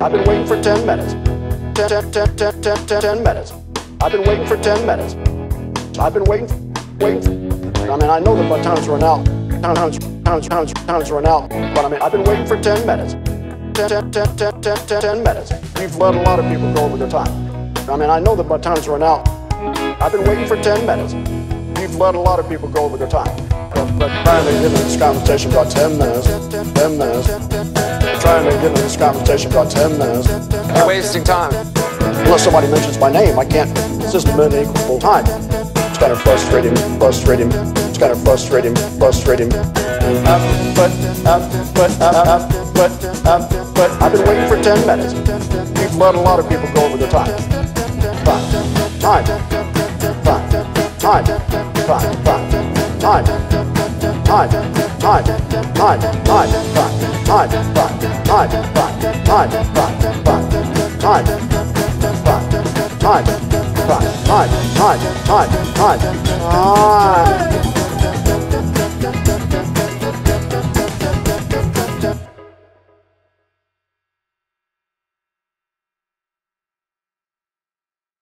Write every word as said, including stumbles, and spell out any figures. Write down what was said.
I've been waiting for ten minutes. Ten, ten, ten, ten, ten, ten, ten minutes. I've been waiting for ten minutes. I've been waiting, waiting. I mean, I know that my time's run out. Time's, time's, time's, time's run out. But I mean, I've been waiting for ten minutes. Ten, ten, ten, ten, ten, ten, ten minutes. We've let a lot of people go over their time. I mean, I know that my time's run out. I've been waiting for ten minutes. We've let a lot of people go over their time. But trying to get into this conversation about ten minutes. Ten minutes. Trying to get into this conversation about ten minutes. You're wasting time. Unless somebody mentions my name, I can't systematically equal full time. It's kind of frustrating, frustrating. It's kind of frustrating, frustrating. Uh, but, uh, but, uh, uh, but, uh, but I've been waiting for ten minutes. We've let a lot of people go over their time. Time, time, time, time, time, time, time, time, time, time, time, time, time, time, time, time, time, time, time, time. Time, time, time, time, time, time, time, time.